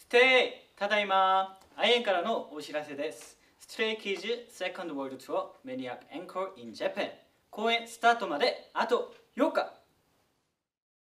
てただいま、愛媛からのお知らせです。ストレイキーズセカンドワールドツアーメニアックエンコーインジャパン公演スタートまであと8日。